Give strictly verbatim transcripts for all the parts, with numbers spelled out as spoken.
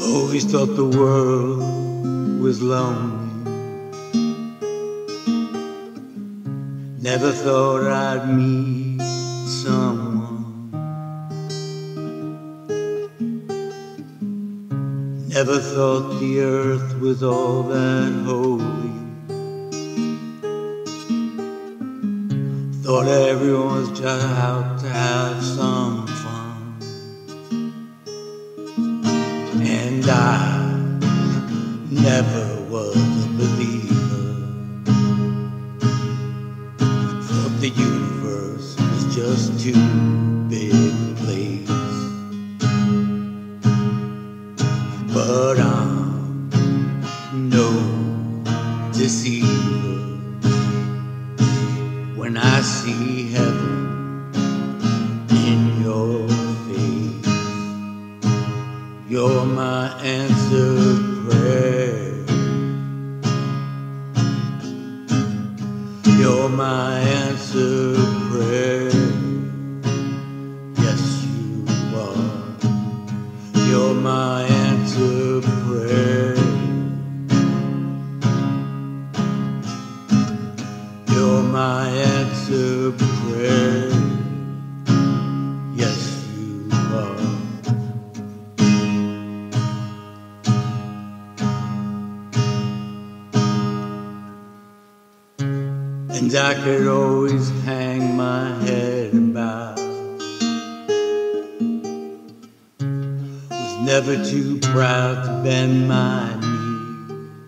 Always thought the world was lonely. Never thought I'd meet someone. Never thought the earth was all that holy. Thought everyone was just out to have some fun. And I never was a believer. Thought the universe was just too big a place. But I'm no deceiver. When I see heaven in your face, you're my answered prayer. You're my answered prayer. Yes, you are. You're my answered prayer. You're my answered prayer. Yes, you are. And I could always hang my head about. Was never too proud to bend my knee.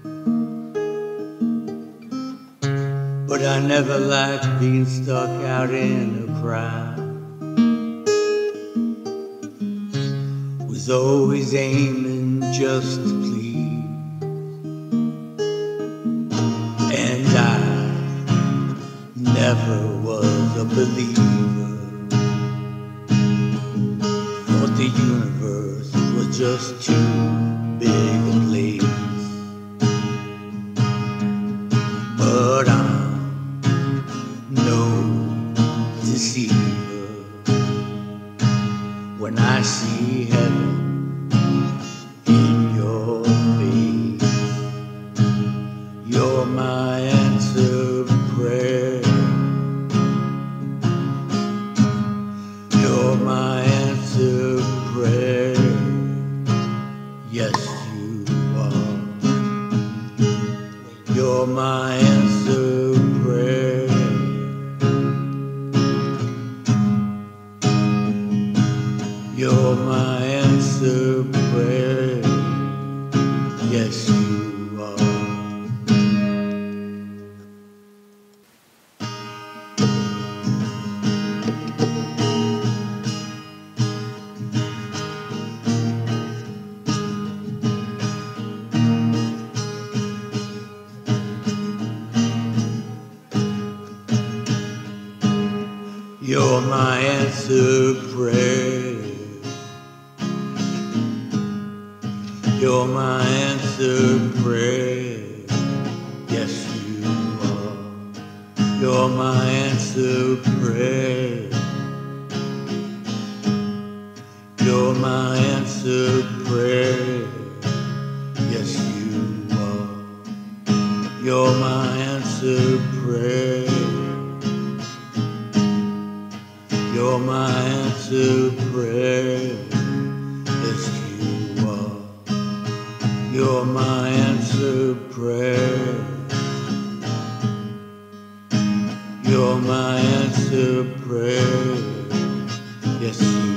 But I never liked being stuck out in a crowd. Was always aiming just to please. And I never was a believer. Thought the universe was just too big a place. But I'm no deceiver. When I see heaven in your face, you're my answered prayer. You're my answered prayer. Yes, you are. You're my answered prayer. You're my answered prayer. Yes, you are. You're my answered prayer. You're my answered prayer. Yes, you are. You're my answered prayer. You're my answered prayer. Yes, you are. You're my answered prayer. You're my answered prayer. Yes, you are. You're my answered prayer. You're my answered prayer. Yes, you are.